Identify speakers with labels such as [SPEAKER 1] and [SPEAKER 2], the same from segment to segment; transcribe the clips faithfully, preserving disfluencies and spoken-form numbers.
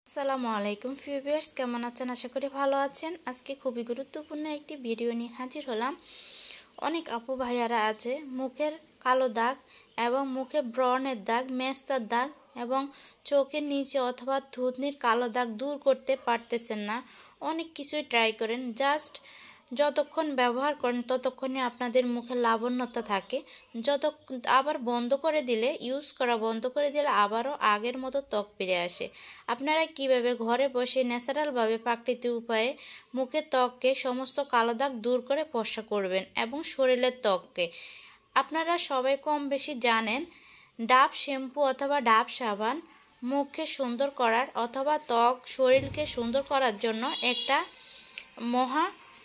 [SPEAKER 1] আসসালামু আলাইকুম ভিউয়ার্স, কেমন আছেন? আশা করি ভালো আছেন। আজকে খুবই গুরুত্বপূর্ণ একটি ভিডিও নিয়ে হাজির হলাম। অনেক আপু ভাইয়ারা আছে মুখের কালো দাগ এবং মুখে ব্রণের দাগ, মেস্তার দাগ এবং চোখের নিচে অথবা থুতনির কালো দাগ দূর করতে পারতেছেন না। অনেক কিছুই ট্রাই করেন, জাস্ট যতক্ষণ ব্যবহার করেন ততক্ষণই আপনাদের মুখে লাবণ্যতা থাকে। যত আবার বন্ধ করে দিলে, ইউজ করা বন্ধ করে দিলে আবারও আগের মতো ত্বক ফিরে আসে। আপনারা কিভাবে ঘরে বসে ন্যাচারালভাবে প্রাকৃতিক উপায়ে মুখের ত্বককে সমস্ত কালো দাগ দূর করে ফর্সা করবেন এবং শরীরের ত্বককে, আপনারা সবাই কম বেশি জানেন ডাব শ্যাম্পু অথবা ডাব সাবান মুখকে সুন্দর করার অথবা ত্বক শরীরকে সুন্দর করার জন্য একটা মহা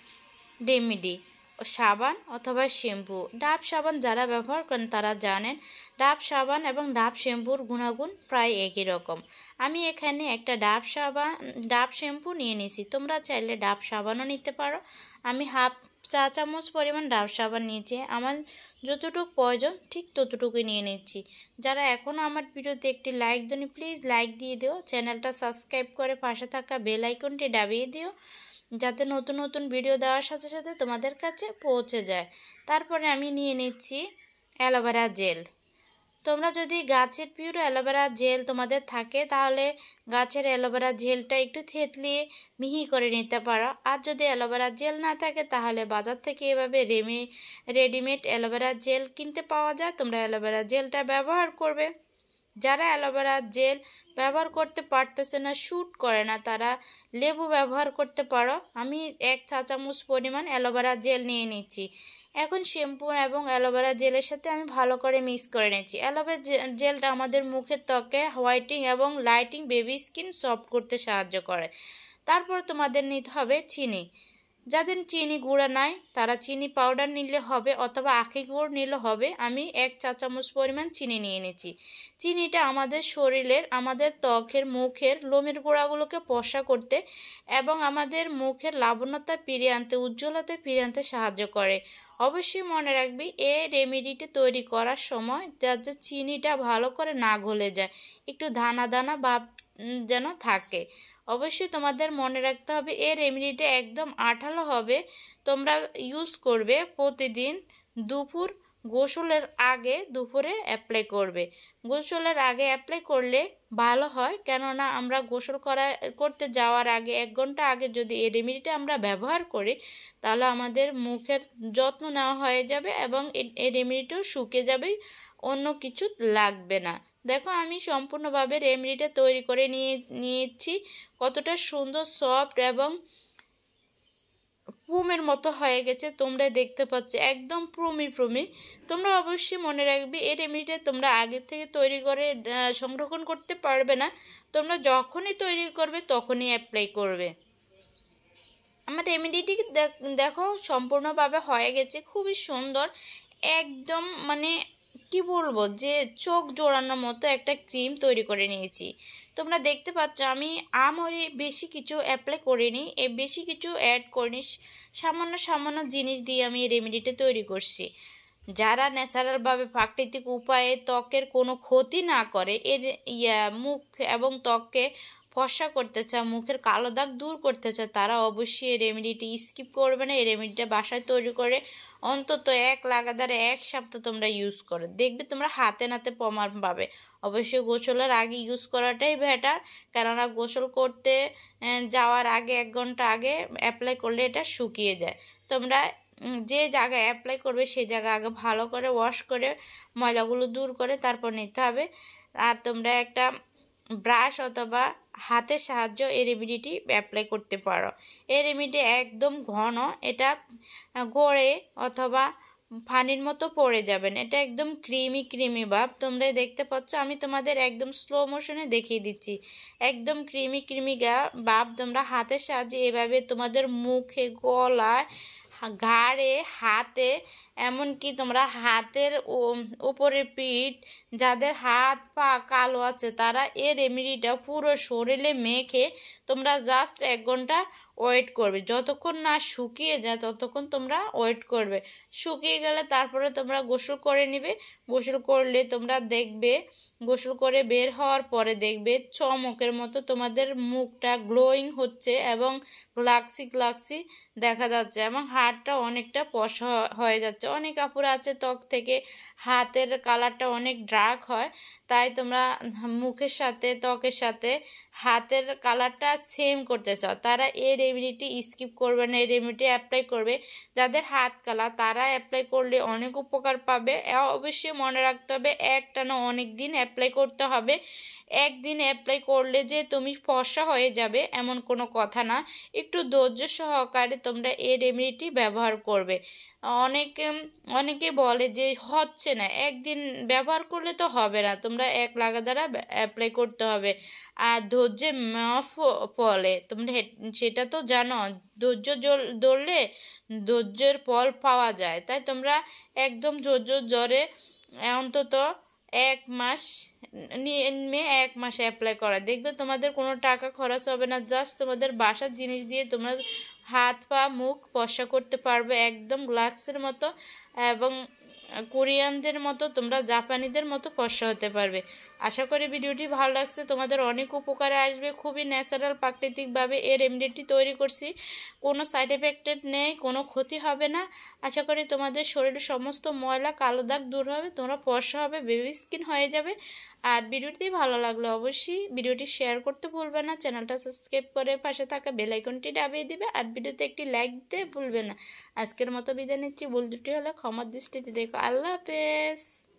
[SPEAKER 1] রেমেডি সাবান অথবা শ্যাম্পু। ডাব সাবান যারা ব্যবহার করেন তারা জানেন ডাব সাবান এবং ডাব শ্যাম্পুর গুণাগুণ প্রায় একই রকম। আমি এখানে একটা ডাব সাবান ডাব শ্যাম্পু নিয়ে নিয়েছি, তোমরা চাইলে ডাব সাবানও নিতে পারো। আমি হাফ চা চামচ পরিমাণ ডাব সাবান নিয়েছি, আমার যতটুকু প্রয়োজন ঠিক ততটুকুই নিয়ে নিচ্ছি। যারা এখনও আমার ভিডিওতে একটি লাইক দেনি, প্লিজ লাইক দিয়ে দিও, চ্যানেলটা সাবস্ক্রাইব করে পাশে থাকা বেল আইকনটি দাবিয়ে দিও, যাতে নতুন নতুন ভিডিও দেওয়ার সাথে সাথে তোমাদের কাছে পৌঁছে যায়। তারপরে আমি নিয়ে নিচ্ছি অ্যালোভেরা জেল। তোমরা যদি গাছের পিওর অ্যালোভেরা জেল তোমাদের থাকে তাহলে গাছের অ্যালোভেরা জেলটা একটু থেতলিয়ে মিহি করে নিতে পারো। আর যদি অ্যালোভেরা জেল না থাকে তাহলে বাজার থেকে এভাবে রেমি রেডিমেড অ্যালোভেরা জেল কিনতে পাওয়া যায়, তোমরা অ্যালোভেরা জেলটা ব্যবহার করবে। যারা অ্যালোভেরা জেল ব্যবহার করতে পারতেছে না, শ্যুট করে না, তারা লেবু ব্যবহার করতে পারো। আমি এক চা চামচ পরিমাণ অ্যালোভেরা জেল নিয়ে নিচ্ছি। এখন শ্যাম্পু এবং অ্যালোভেরা জেলের সাথে আমি ভালো করে মিক্স করে নিচ্ছি। অ্যালোভেরা জেলটা আমাদের মুখের ত্বকে হোয়াইটিং এবং লাইটিং বেবি স্কিন সফট করতে সাহায্য করে। তারপর তোমাদের নিতে হবে চিনি। যাদের চিনি গুঁড়া নাই তারা চিনি পাউডার নিলে হবে অথবা আখি গুড় নিলে হবে। আমি এক চা চামচ পরিমাণ চিনি নিয়ে নিচ্ছি। চিনিটা আমাদের শরীরের, আমাদের ত্বকের, মুখের লোমের গোড়াগুলোকে ফর্সা করতে এবং আমাদের মুখের লাবণ্যতা ফিরিয়ে আনতে, উজ্জ্বলতা ফিরিয়ে আনতে সাহায্য করে। অবশ্যই মনে রাখবি এই রেমেডিটি তৈরি করার সময় যাতে চিনিটা ভালো করে না গলে যায়, একটু দানা দানা ভাব যেন থাকে। অবশ্যই তোমাদের মনে রাখতে হবে এই রেমেডিটা একদম আঠালো হবে। তোমরা ইউজ করবে প্রতিদিন দুপুর গোসলের আগে, দুপুরে অ্যাপ্লাই করবে। গোসলের আগে অ্যাপ্লাই করলে ভালো হয়, কেননা আমরা গোসল করা করতে যাওয়ার আগে এক ঘন্টা আগে যদি এই রেমেডিটা আমরা ব্যবহার করি তাহলে আমাদের মুখের যত্ন নেওয়া হয়ে যাবে এবং এই রেমেডিটাও শুকিয়ে যাবে, অন্য কিছু লাগবে না। দেখো আমি সম্পূর্ণভাবে রেমেডিটা তৈরি করে নিয়ে নিয়েছি, কতটা সুন্দর সফট এবং পুমের মতো হয়ে গেছে, তোমরা দেখতে পাচ্ছ একদম প্রমি প্রমি। তোমরা অবশ্যই মনে রাখবে এই রেমেডিটা তোমরা আগে থেকে তৈরি করে সংরক্ষণ করতে পারবে না, তোমরা যখনই তৈরি করবে তখনই অ্যাপ্লাই করবে। আমার রেমেডিটি দেখো সম্পূর্ণভাবে হয়ে গেছে, খুবই সুন্দর, একদম মানে কি বলবো যে চোখ জোড়ানোর মতো একটা ক্রিম তৈরি করে নিয়েছি। তোমরা দেখতে পাচ্ছ আমি আমরি বেশি কিছু অ্যাপ্লাই করিনি, এ বেশি কিছু অ্যাড করিনি, সামান্য সামান্য জিনিস দিয়ে আমি এই রেমেডিটা তৈরি করছি। যারা ন্যাচারালভাবে প্রাকৃতিক উপায়ে ত্বকের কোনো ক্ষতি না করে, এর ইয়া মুখ এবং ত্বককে ফর্সা করতে চায়, মুখের কালো দাগ দূর করতে চায়, তারা অবশ্যই এই রেমেডিটি স্কিপ করবে না। এই রেমেডিটা বাসায় তৈরি করে অন্তত এক লাগাতারে এক সপ্তাহ তোমরা ইউজ করো, দেখবে তোমরা হাতে নাতে প্রমাণ পাবে। অবশ্যই গোসলের আগে ইউজ করাটাই বেটার, কেননা গোসল করতে যাওয়ার আগে এক ঘন্টা আগে অ্যাপ্লাই করলে এটা শুকিয়ে যায়। তোমরা যে জায়গায় অ্যাপ্লাই করবে সেই জায়গা আগে ভালো করে ওয়াশ করে ময়লাগুলো দূর করে তারপর নিতে হবে। আর তোমরা একটা ব্রাশ অথবা হাতের সাহায্য এই রেমেডিটি অ্যাপ্লাই করতে পারো। এই রেমেডি একদম ঘন, এটা গড়ে অথবা পানির মতো পড়ে যাবেন, এটা একদম ক্রিমি ক্রিমি ভাব। তোমরা দেখতে পাচ্ছ আমি তোমাদের একদম স্লো মোশনে দেখিয়ে দিচ্ছি, একদম ক্রিমি ক্রিমি গা ভাব। তোমরা হাতের সাহায্যে এভাবে তোমাদের মুখে, গলায়, ঘাড়ে, হাতে, এমনকি তোমরা হাতের উপরের পিঠ, যাদের হাত পা কালো আছে তারা এই রেমেডিটা পুরো শরীরে মেখে তোমরা জাস্ট এক ঘন্টা ওয়েট করবে। যতক্ষণ না শুকিয়ে যায় ততক্ষণ তোমরা ওয়েট করবে। শুকিয়ে গেলে তারপরে তোমরা গোসল করে নিবে। গোসল করলে তোমরা দেখবে গোসল করে বের হওয়ার পরে দেখবে চমকের মতো তোমাদের মুখটা গ্লোয়িং হচ্ছে এবং গ্লাক্সি গ্লাক্সি দেখা যাচ্ছে এবং হাতটা অনেকটা ফর্সা হয়ে যাচ্ছে। অনেক আপুরা আছে ত্বক থেকে হাতের কালারটা অনেক ডার্ক হয়, তাই তোমরা মুখের সাথে ত্বকের সাথে হাতের কালারটা সেম করতে চাও, তারা এই রেমেডিটি স্কিপ করবে না, এই রেমেডিটি অ্যাপ্লাই করবে। যাদের হাত কালা তারা অ্যাপ্লাই করলে অনেক উপকার পাবে। অবশ্যই মনে রাখতে হবে একটানা অনেক দিন অ্যাপ্লাই করতে হবে। একদিন অ্যাপ্লাই করলে যে তুমি ফর্সা হয়ে যাবে এমন কোনো কথা না, একটু ধৈর্য সহকারে তোমরা এই রেমেডিটি ব্যবহার করবে। অনেকে অনেকে বলে যে হচ্ছে না, একদিন ব্যবহার করলে তো হবে না, তোমরা এক লাগাতার অ্যাপ্লাই করতে হবে। আর ধৈর্যের মাফ ফলে তোমরা সেটা তো জানো, ধৈর্য ধরলে ধৈর্যের ফল পাওয়া যায়। তাই তোমরা একদম ধৈর্য ধরে অন্তত এক মাস নিয়ে এক মাসে অ্যাপ্লাই করা, দেখবে তোমাদের কোনো টাকা খরচ হবে না, জাস্ট তোমাদের বাসার জিনিস দিয়ে তোমরা হাত পা মুখ ফর্সা করতে পারবে একদম গ্লাক্সের মতো এবং কোরিয়ানদের মতো, তোমরা জাপানিদের মতো ফর্সা হতে পারবে। আশা করি ভিডিওটি ভালো লাগছে, তোমাদের অনেক উপকারে আসবে। খুবই ন্যাচারাল প্রাকৃতিকভাবে এই রেমেডিটি তৈরি করছি, কোনো সাইড এফেক্টেড নেই, কোনো ক্ষতি হবে না। আশা করি তোমাদের শরীরের সমস্ত ময়লা কালো দাগ দূর হবে, তোমরা ফর্সা হবে, বেবি স্কিন হয়ে যাবে। আর ভিডিওটি ভালো লাগলে অবশ্যই ভিডিওটি শেয়ার করতে ভুলবে না, চ্যানেলটা সাবস্ক্রাইব করে পাশে থাকা বেল আইকনটি দাবিয়ে দিবে আর ভিডিওতে একটি লাইক দিতে ভুলবে না। আজকের মতো বিদায় নিচ্ছি, ভুল দুটি হলে ক্ষমার দৃষ্টিতে দেখো। আল্লাহ হাফেজ।